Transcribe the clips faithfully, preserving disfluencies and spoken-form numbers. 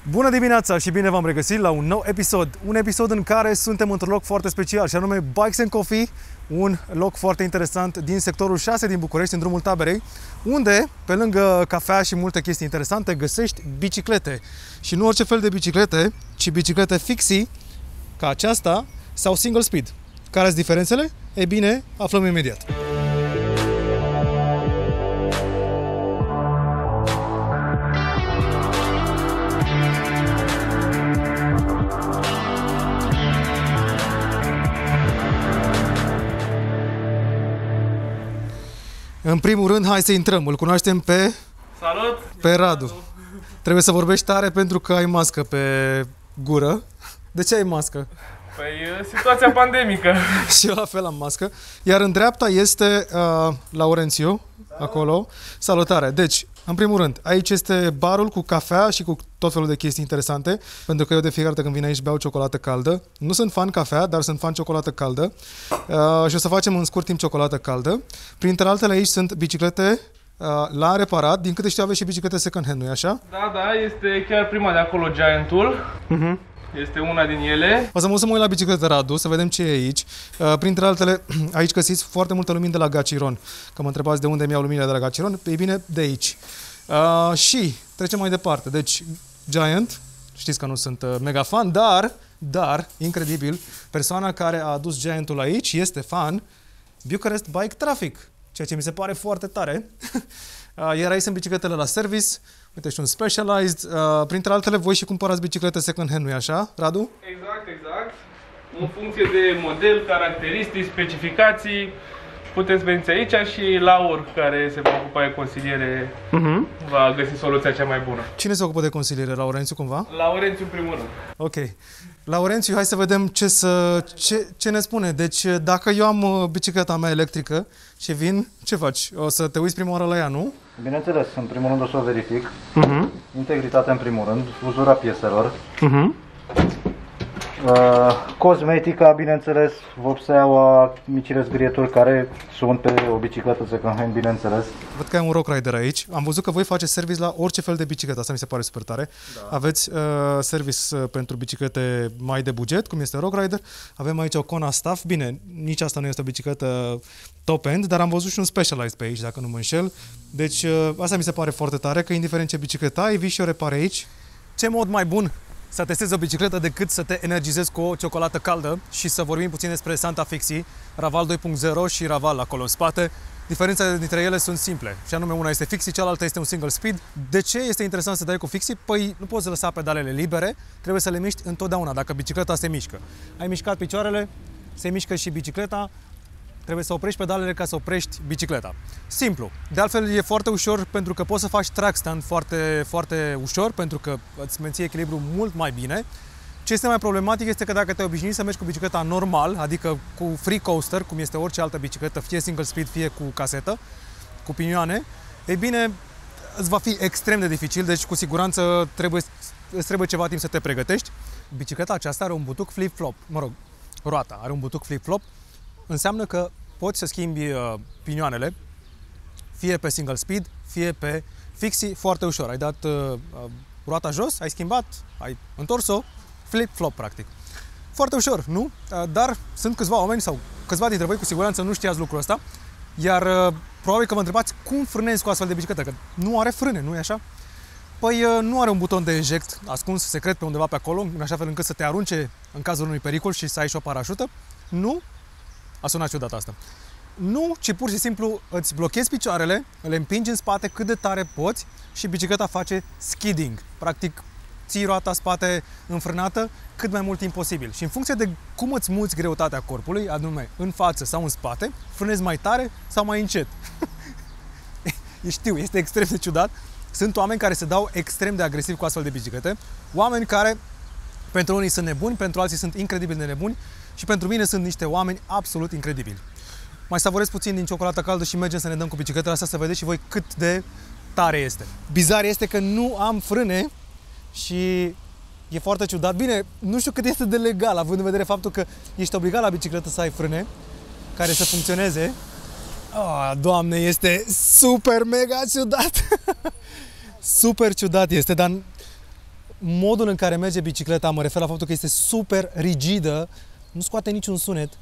Bună dimineața și bine v-am regăsit la un nou episod. Un episod în care suntem într-un loc foarte special și anume Bikes and Coffee, un loc foarte interesant din sectorul șase din București, în drumul Taberei, unde, pe lângă cafea și multe chestii interesante, găsești biciclete. Și nu orice fel de biciclete, ci biciclete fixie, ca aceasta, sau single speed. Care sunt diferențele? E bine, aflăm imediat. În primul rând, hai să intrăm. Îl cunoaștem pe... Salut! Pe Radu. Radu. Trebuie să vorbești tare pentru că ai mască pe gură. De ce ai mască? Păi, situația pandemică. Și eu la fel am mască. Iar în dreapta este uh, Laurențiu, acolo. Salutare! Deci, în primul rând, aici este barul cu cafea și cu tot felul de chestii interesante, pentru că eu de fiecare dată când vin aici beau ciocolată caldă. Nu sunt fan cafea, dar sunt fan ciocolată caldă. Uh, și o să facem în scurt timp ciocolată caldă. Printre altele aici sunt biciclete uh, la reparat. Din câte știu aveți și biciclete second hand, nu-i așa? Da, da, este chiar prima de acolo, Giant-ul. Uh-huh. Este una din ele. O să mă, să mă uit la bicicletă, Radu, să vedem ce e aici. Uh, printre altele, aici găsiți foarte multe lumini de la Gachiron. Că mă întrebați de unde mi iau luminile de la Gachiron, e bine, de aici. Uh, și trecem mai departe. Deci, Giant, știți că nu sunt uh, mega fan, dar, dar, incredibil, persoana care a adus Giant-ul aici este fan Bucharest Bike Traffic, ceea ce mi se pare foarte tare. uh, iar aici sunt bicicletele la service. Uite, și un Specialized. Uh, printre altele, voi și cumpărați biciclete second hand, nu-i așa, Radu? Exact, exact. În funcție de model, caracteristici, specificații, puteți veni aici și Laur, care se va ocupa de consiliere, uh-huh. va găsi soluția cea mai bună. Cine se ocupă de consiliere? Laurențiu, cumva? Laurențiu, în primul rând. Ok. Laurențiu, hai să vedem ce, să, ce, ce ne spune. Deci, dacă eu am bicicleta mea electrică și vin, ce faci? O să te uiți prima oară la ea, nu? Bineînțeles, în primul rând o să o verific. Uh-huh. Integritatea în primul rând, uzura pieselor. Uh-huh. Uh, cosmetica, bineînțeles, vopseaua, micile zgrieturi care sunt pe o bicicletă second hand, bineînțeles. Văd că ai un Rock Rider aici. Am văzut că voi faceți service la orice fel de bicicletă, asta mi se pare super tare. Da. Aveți uh, service uh, pentru biciclete mai de buget, cum este Rock Rider. Avem aici o Kona Staff. Bine, nici asta nu este o bicicletă top-end, dar am văzut și un Specialized pe aici, dacă nu mă înșel. Deci uh, asta mi se pare foarte tare, că indiferent ce bicicletă ai, vii și o repare aici. Ce mod mai bun să testezi o bicicletă decât să te energizezi cu o ciocolată caldă și să vorbim puțin despre Santa Fixie, Raval doi punct zero și Raval acolo în spate. Diferențele dintre ele sunt simple, și anume una este Fixie, cealaltă este un single speed. De ce este interesant să dai cu Fixie? Păi nu poți lăsa pedalele libere, trebuie să le miști întotdeauna dacă bicicleta se mișcă. Ai mișcat picioarele, se mișcă și bicicleta, trebuie să oprești pedalele ca să oprești bicicleta. Simplu. De altfel e foarte ușor pentru că poți să faci track stand foarte, foarte ușor pentru că îți menții echilibrul mult mai bine. Ce este mai problematic este că dacă te obișnuiești să mergi cu bicicleta normal, adică cu free coaster, cum este orice altă bicicletă, fie single speed, fie cu casetă, cu pinioane, ei bine, îți va fi extrem de dificil, deci cu siguranță trebuie, îți trebuie ceva timp să te pregătești. Bicicleta aceasta are un butuc flip-flop, mă rog, roata are un butuc flip-flop. Înseamnă că poți să schimbi uh, pinioanele, fie pe single speed, fie pe fixie, foarte ușor. Ai dat uh, roata jos, ai schimbat, ai întors-o, flip-flop practic. Foarte ușor, nu? Uh, dar sunt câțiva oameni sau câțiva dintre voi cu siguranță nu știați lucrul ăsta, iar uh, probabil că vă întrebați cum frânezi cu astfel de bicicletă, că nu are frâne, nu e așa? Păi uh, nu are un buton de eject ascuns secret pe undeva pe acolo, în așa fel încât să te arunce în cazul unui pericol și să ai și o parașută. Nu. A sunat ciudat asta. Nu, ci pur și simplu îți blochezi picioarele, le împingi în spate cât de tare poți și bicicleta face skidding. Practic, ții roata spate înfrânată cât mai mult timp posibil. Și în funcție de cum îți muți greutatea corpului, anume în față sau în spate, frânezi mai tare sau mai încet. Știu, este extrem de ciudat. Sunt oameni care se dau extrem de agresiv cu astfel de biciclete. Oameni care, pentru unii sunt nebuni, pentru alții sunt incredibil de nebuni. Și pentru mine sunt niște oameni absolut incredibili. Mai savorez puțin din ciocolată caldă și mergem să ne dăm cu bicicletele astea să vedeți și voi cât de tare este. Bizar este că nu am frâne și e foarte ciudat. Bine, nu știu cât este de legal, având în vedere faptul că ești obligat la bicicletă să ai frâne care să funcționeze. Oh, Doamne, este super mega ciudat! Super ciudat este, dar modul în care merge bicicleta, mă refer la faptul că este super rigidă, nu scoate niciun sunet.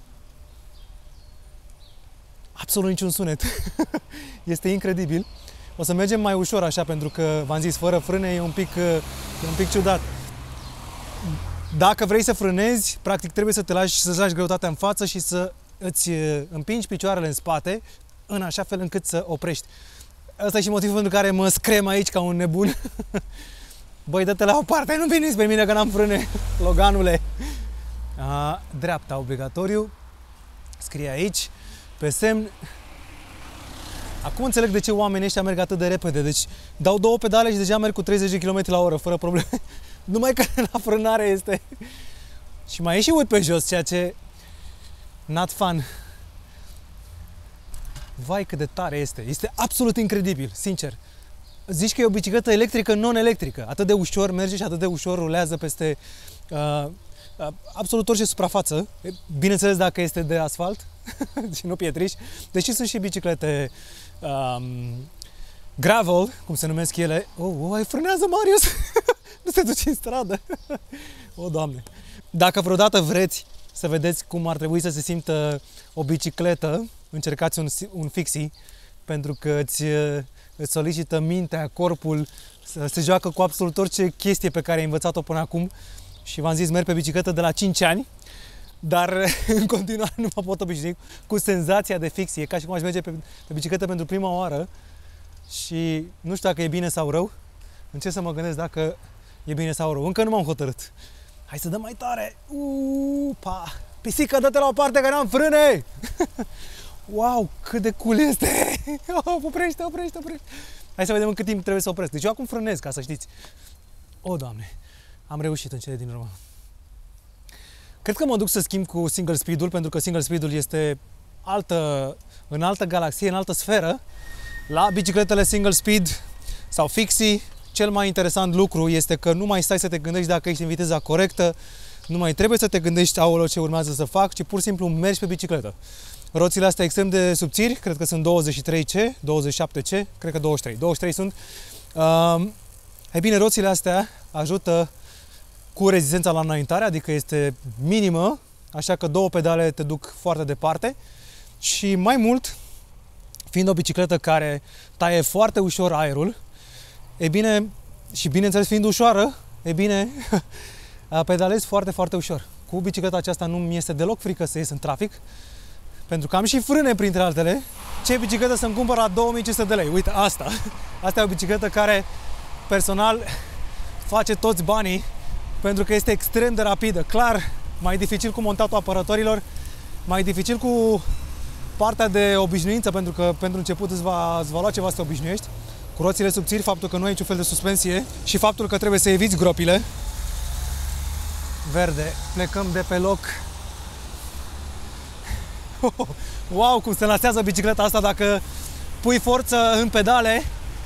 Absolut niciun sunet. Este incredibil. O să mergem mai ușor așa, pentru că, v-am zis, fără frâne e un pic, e un pic ciudat. Dacă vrei să frânezi, practic trebuie să te lași, să lași greutatea în față și să îți împingi picioarele în spate, în așa fel încât să oprești. Asta e și motivul pentru care mă screm aici ca un nebun. Băi, dă-te la o parte, nu veniți pe mine că n-am frâne, Loganule. A, dreapta, obligatoriu. Scrie aici, pe semn. Acum înțeleg de ce oamenii ăștia merg atât de repede. Deci dau două pedale și deja merg cu treizeci de kilometri la oră, fără probleme. Numai că la frânare este. Și mai e și uit pe jos, ceea ce... Not fun. Vai cât de tare este. Este absolut incredibil, sincer. Zici că e o bicicletă electrică, non-electrică. Atât de ușor merge și atât de ușor rulează peste uh, uh, absolut orice suprafață. Bineînțeles dacă este de asfalt și nu pietriș. Deși sunt și biciclete um, gravel, cum se numesc ele. Oh, oh, frânează Marius! Nu se duce în stradă. O, Doamne! Dacă vreodată vreți să vedeți cum ar trebui să se simtă o bicicletă, încercați un, un fixie, pentru că îți, îți solicită mintea, corpul, să se joacă cu absolut orice chestie pe care ai învățat-o până acum. Și v-am zis, merg pe bicicletă de la cinci ani, dar în continuare nu mă pot obișnui cu senzația de fixie, ca și cum aș merge pe, pe bicicletă pentru prima oară și nu știu dacă e bine sau rău. Încerc să mă gândesc dacă e bine sau rău. Încă nu m-am hotărât. Hai să dăm mai tare! Upa! Pisică, dă-te la o parte că n-am frâne! Wow, cât de cool este! Oprește, oprește, oprește! Hai să vedem în cât timp trebuie să opresc. Deci eu acum frânez, ca să știți. O, Doamne! Am reușit în cele din urmă. Cred că mă duc să schimb cu single speed-ul, pentru că single speed-ul este altă, în altă galaxie, în altă sferă. La bicicletele single speed sau fixie, cel mai interesant lucru este că nu mai stai să te gândești dacă ești în viteza corectă, nu mai trebuie să te gândești, aoleu, ce urmează să fac, ci pur și simplu mergi pe bicicletă. Roțile astea extrem de subțiri, cred că sunt douăzeci și trei C, douăzeci și șapte C, cred că douăzeci și trei, douăzeci și trei sunt. Uh, ei bine, roțile astea ajută cu rezistența la înaintare, adică este minimă, așa că două pedale te duc foarte departe și mai mult, fiind o bicicletă care taie foarte ușor aerul, e bine, și bineînțeles fiind ușoară, e bine, pedalez foarte, foarte ușor. Cu bicicleta aceasta nu mi este deloc frică să ies în trafic, pentru că am și frâne printre altele. Ce bicicletă să-mi cumpăr la două mii cinci sute de lei? Uite, asta. Asta e o bicicletă care, personal, face toți banii, pentru că este extrem de rapidă. Clar, mai dificil cu montatul apărătorilor, mai dificil cu partea de obișnuință, pentru că pentru început îți va, îți va lua ceva să te obișnuiești. Cu roțile subțiri, faptul că nu ai niciun fel de suspensie și faptul că trebuie să eviți gropile. Verde, plecăm de pe loc. Wow, cum se lansează bicicleta asta dacă pui forță în pedale.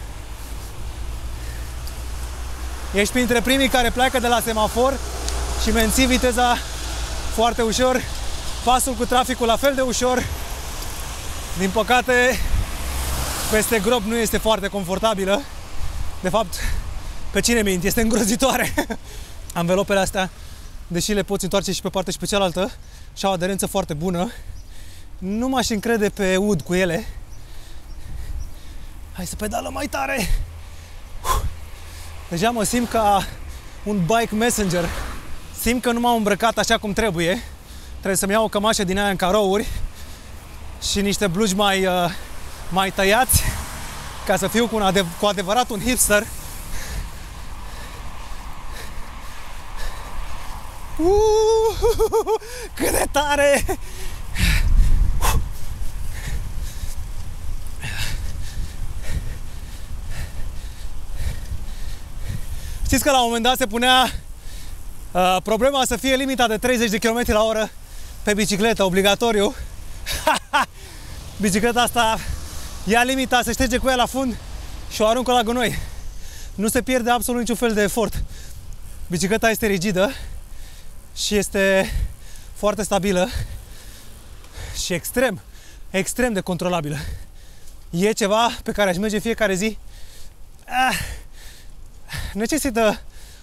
Ești printre primii care pleacă de la semafor și menții viteza foarte ușor. Pasul cu traficul la fel de ușor. Din păcate, peste grob nu este foarte confortabilă. De fapt, pe cine mint, este îngrozitoare. Anvelopele astea, deși le poți întoarce și pe partea și pe cealaltă, și au o aderență foarte bună. Nu m-aș încrede pe ud cu ele. Hai să pedalăm mai tare. Deja mă simt ca un bike messenger. Simt că nu m-am îmbrăcat așa cum trebuie. Trebuie să-mi iau o cămașă din aia în carouri și niște blugi mai, uh, mai tăiați, ca să fiu cu, un adev- cu adevărat un hipster. Uh, cât de tare! Știți că la un moment dat se punea uh, problema să fie limita de treizeci de kilometri la oră pe bicicletă, obligatoriu. Bicicleta asta ia limita, se șterge cu ea la fund și o aruncă la gunoi. Nu se pierde absolut niciun fel de efort. Bicicleta este rigidă și este foarte stabilă și extrem, extrem de controlabilă. E ceva pe care aș merge fiecare zi. Ah, necesită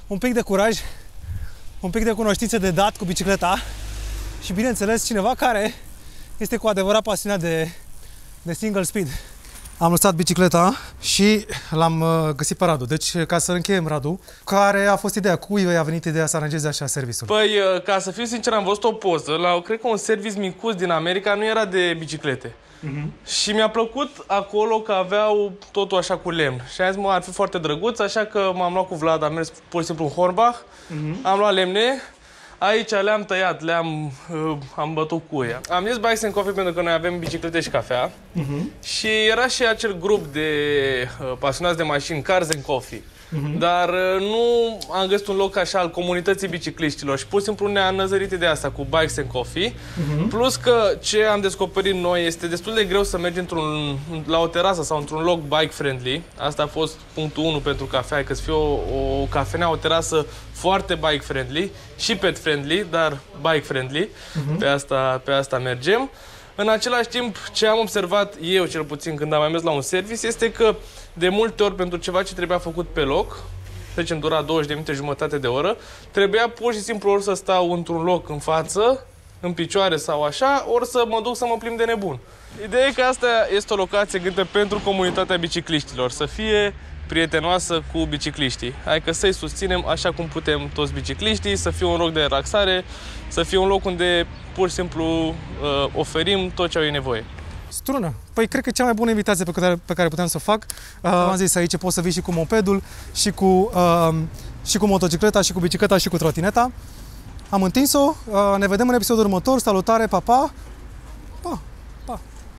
un pic de curaj, un pic de cunoștințe de dat cu bicicleta și, bineînțeles, cineva care este cu adevărat pasionat de, de single speed. Am lăsat bicicleta și l-am găsit pe Radu. Deci, ca să încheiem, Radu, care a fost ideea? Cui a venit ideea să aranjeze așa serviciul? Păi, ca să fiu sincer, am văzut o poză la, cred că un serviciu micuț din America, nu era de biciclete. Uh-huh. Și mi-a plăcut acolo că aveau totul așa cu lemn. Și am zis, mă, ar fi foarte drăguț, așa că m-am luat cu Vlad, am mers pur și simplu în Hornbach, uh-huh. am luat lemne. Aici le-am tăiat, le-am uh, am bătut cu ea. Am zis Bikes and Coffee pentru că noi avem biciclete și cafea. Uh-huh. Și era și acel grup de uh, pasionați de mașini, Cars and Coffee. Uh-huh. Dar uh, nu am găsit un loc așa al comunității bicicliștilor și pur și simplu ne-a năzărit ideea asta cu Bikes and Coffee. Uh-huh. Plus că ce am descoperit noi este destul de greu să mergi într-un, la o terasă sau într-un loc bike friendly. Asta a fost punctul unu pentru cafea, că să fie o, o cafenea, o terasă foarte bike friendly și pet friendly, dar bike friendly. Uh-huh. Pe asta, pe asta mergem. În același timp, ce am observat eu, cel puțin, când am mai mers la un service, este că de multe ori, pentru ceva ce trebuia făcut pe loc, să zicem, dura douăzeci de minute, jumătate de oră, trebuia pur și simplu ori să stau într-un loc în față, în picioare sau așa, ori să mă duc să mă plimb de nebun. Ideea e că asta este o locație gândită pentru comunitatea bicicliștilor, să fie prietenoasă cu bicicliștii. Adică să-i susținem așa cum putem toți bicicliștii, să fie un loc de relaxare, să fie un loc unde pur și simplu uh, oferim tot ce au ei nevoie. Strună. Păi cred că e cea mai bună invitație pe care, pe care puteam să o fac. Uh, am zis, aici poți să vii și cu mopedul, și cu, uh, și cu motocicleta, și cu bicicleta, și cu trotineta. Am întins-o. Uh, ne vedem în episodul următor. Salutare, pa, pa! Pa!